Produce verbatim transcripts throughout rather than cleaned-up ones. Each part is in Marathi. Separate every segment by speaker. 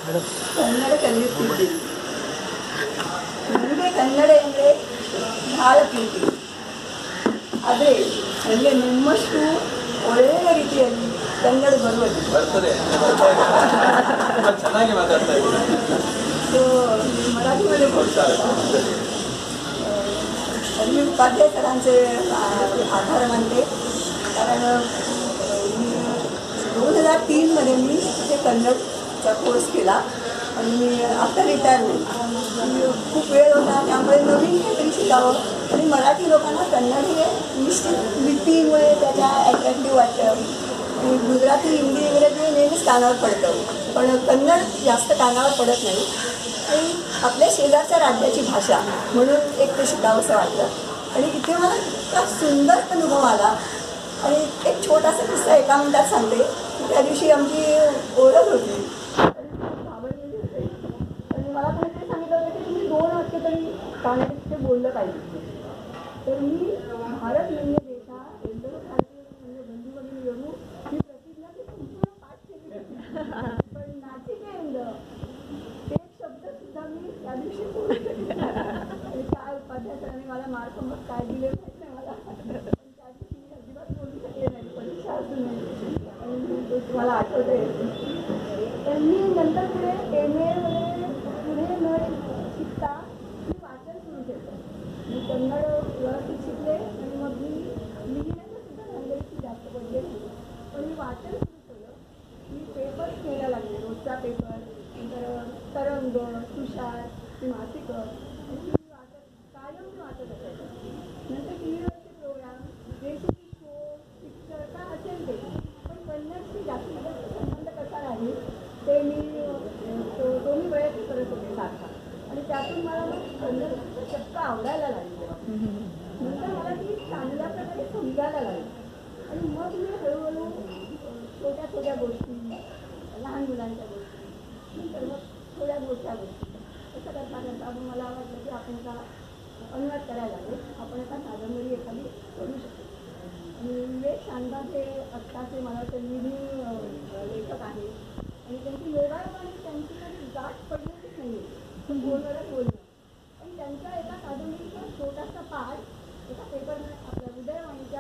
Speaker 1: ಕನ್ನಡ ಕಲಿಯುತ್ತಿದ್ದೆ. ನನಗೆ ಕನ್ನಡ ಎಂದರೆ ಬಹಳ ಪ್ರೀತಿ. ಆದರೆ ನನಗೆ ನಿಮ್ಮಷ್ಟು ಒಳ್ಳೆಯ ರೀತಿಯಲ್ಲಿ ಕನ್ನಡ ಬರುವುದು
Speaker 2: ಬರ್ತದೆ. ಚೆನ್ನಾಗಿ ಮಾತಾಡ್ತಾ ಇದ್ದೀನಿ.
Speaker 1: ಸೊ मराठीमध्ये बोलतात. मी उपाध्याय सरांचे आभार मानते, कारण दोन हजार तीनमध्ये मी ते कन्नडचा कोर्स केला आणि मी आता रिटायरमेंट खूप वेळ होता, त्यामुळे नवीन काहीतरी शिकावं. आणि मराठी लोकांना कन्नड हे निश्चित लिपीमुळे त्याच्या ॲट्रॅक्टिव्ह वाटतं. आणि गुजराती हिंदी इंग्रजी नेहमीच कानावर पडतं, पण कन्नड जास्त कानावर पडत नाही. आणि आपल्या शेजारच्या राज्याची भाषा म्हणून एक ते शिकावंसं वाटलं. आणि इथे मला इतका सुंदर अनुभव आला. आणि एक छोटासा किस्सा एका मिनिटात सांगते. त्या दिवशी आमची ओळख होती घाबरलेली होते आणि मला कोणीतरी सांगितलं होतं की तुम्ही दोन वाक्य तरी कानात तिथे बोललं पाहिजे. तर मी भारत म्हणजे देशा एकदम भारतीय म्हणजे बंधू भगिनी येऊन ही प्रतिज्ञा ती संपूर्ण पाठ केली होती. पण नाचिकेंद ते शब्द सुद्धा मी त्या दिवशी बोलले. आणि काय उपाध्याय सरांनी मला मार्क मग काय दिले माहीत नाही मला, पण त्या दिवशी मी अजिबात बोलू शकले नाही परीक्षा असून. आणि तुम्हाला आठवते. तर मी नंतर पुढे एम एमध्ये पुढे न शिकता मी वाचन सुरू केलं. मी कन्नड व्यवस्थित शिकले आणि मग मी लिहिण्याचं सुद्धा लँग्वेजची जास्त पडले नाही, पण मी वाचन सुरू केलं. मी पेपर्स घ्यायला लागले, रोजचा पेपर, नंतर तरंग, तुषार, मासिकं आणि मी वाचत कायम मी वाचत असायचं. नंतर टी व्हीवरचे प्रोग्राम, रेसिपी शो, पिक्चर काय असेल ते, पण कन्नडशी जास्तीत जास्त संबंध कसा राहील ते मी तो तो मी प्रयत्न करत होते सारखा. आणि त्यातून मला मग कन्नड चक्क आवडायला लागली. नंतर मला ती चांगल्या प्रकारे समजायला लागली. आणि मग मी हळूहळू छोट्या छोट्या गोष्टी, लहान मुलांच्या गोष्टी, नंतर मग थोड्या मोठ्या गोष्टी असं करता करता मग मला वाटलं की आपण का अनुवाद करायला लागेल, आपण आता कादंबरी एखादी करू शकतो. आणि विवेक शानभाग हे आत्ताचे मला वाटतं लिडिंग लेखक आहे. आणि त्यांची योगायोगाने त्यांची कधी गाठ पडलेलीच नाही आहे, पण बोलणारच बोलणं. पण त्यांच्या एका कादंबरीचा छोटासा पाठ एका पेपर आपल्या उदयवाणीच्या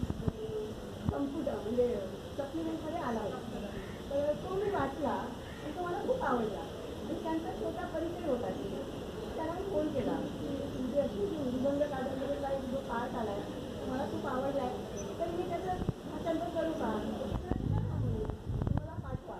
Speaker 1: संपुटा म्हणजे सप्लिमेंटमध्ये आला होता. तर तो मी वाचला आणि तो मला खूप आवडला. आणि त्यांचा छोटा परिचय होता तिथे. त्याला मी फोन केला की म्हणजे अशी निबंध कादंबरीला एक जो पार्ट आला आहे मला खूप आवडला आहे, तर मी त्याचं भाषांतर करू का, तुम्हाला पाठवा.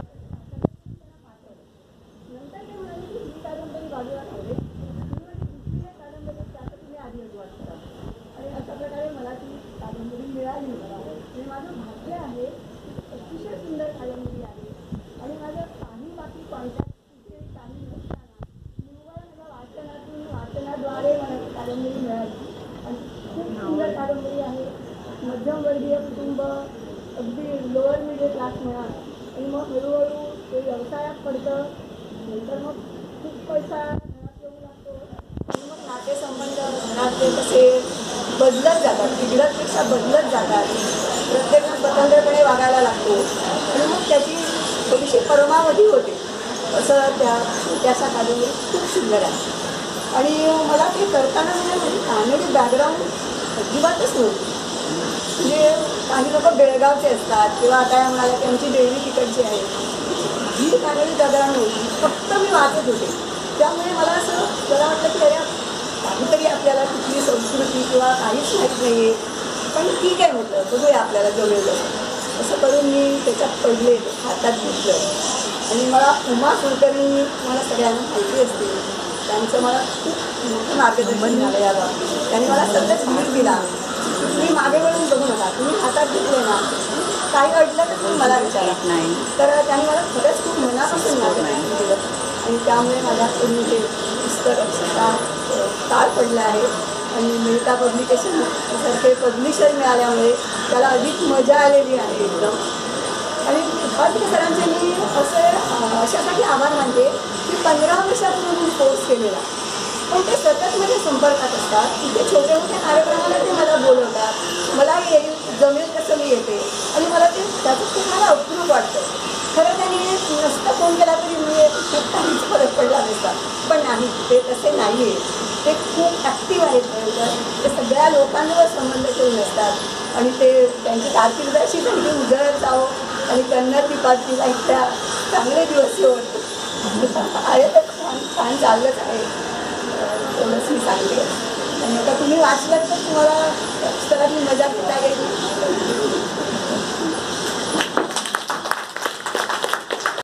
Speaker 1: त्याला पाठवलं. नंतर ते म्हणाले की ही कादंबरी बाजूला ठेवले, तुम्ही दुसरी एक कादंबरी त्याचं तुम्ही आधी अनुवाद करा. आणि अशा प्रकारे मला ती कादंबरी मिळाली. आणि माझं भाग्य आहे, अतिशय सुंदर कादंबरी आहे. आणि माझं काही बाकी कॉन्टॅक्ट कुठे काही नसताना निव्वळ मला वाचनातून वाचनाद्वारे मला ती कादंबरी मिळाली. आणि खूप सुंदर कादंबरी आहे. मध्यमवर्गीय कुटुंब, अगदी लोअर मिडल क्लास म्हणा, आणि मग हळूहळू ते व्यवसायात पडतं. नंतर मग खूप पैसा घरात येऊ लागतो. आणि मग नातेसंबंध घरातले कसे बदलत जातात, बिघडतपेक्षा बदलत जातात. प्रत्येकजण स्वतंत्रपणे वागायला लागतो. आणि मग त्याची थोडीशी परमावधी होते. असं त्या त्याचा कादंबरी खूप सुंदर आहे. आणि मला ते करताना म्हणजे माझी कानडी बॅकग्राऊंड अजिबातच नव्हती. म्हणजे काही लोक बेळगावचे असतात किंवा काय म्हणाले की आमची देवी तिकडची आहे. ही कानडी बॅकग्राऊंड नव्हती, फक्त मी वाचत होते. त्यामुळे मला असं मला वाटलं की अरे काहीतरी आपल्याला कुठली संस्कृती किंवा काहीच माहीत नाही आहे, पण ठीक आहे म्हटलं बघूया आपल्याला जमेल असं करून मी त्याच्यात पडले, हातात घेतलं. आणि मला उमा कुलकर्णी मला सगळ्यांना माहिती असते, त्यांचं मला खूप मोठं मार्गदर्शन झालं या बाबतीत. त्यांनी मला सतत धीर दिला. तुम्ही मागे वळून बघू नका, तुम्ही हातात घेतले ना, काही अडलं तर तुम्ही मला विचारत नाही. तर त्यांनी मला खरंच खूप मनापासून मार्गदर्शन केलं. आणि त्यामुळे माझ्याकडून ते पुस्तक अक्षरशः काळ पडलं आहे. आणि मेहता पब्लिकेशन सारखे पब्लिशर मिळाल्यामुळे त्याला अधिक मजा आलेली आहे एकदम. आणि उपाध्याय सरांचे मी असे अशासाठी आभार मानते की पंधरा वर्षापूर्वी मी कोर्स केलेला, पण ते सतत माझ्या संपर्कात असतात. तिथे छोट्या मोठ्या कार्यक्रमाला ते मला बोलवतात, मला येईल जमेल कसं मी येते. आणि मला ते त्याचं खूप मला अप्रूप वाटतं. खरं त्यांनी नसता फोन केला तरी मी काहीच फरक पडला नसता. पण नाही, ते तसे नाही आहे. ते खूप ॲक्टिव्ह आहेत. बरोबर, ते सगळ्या लोकांवर संबंध ठेवून असतात आणि ते त्यांची कारकीर्द अशी त्यांची उजळत जावं आणि कन्नड डिपार्टमेंटला इतक्या चांगले दिवस होत आहे. तर छान छान चाललंच आहे. एवढंच मी सांगते. आणि आता तुम्ही वाचलं तर तुम्हाला पुस्तकातली मजा घेता येईल.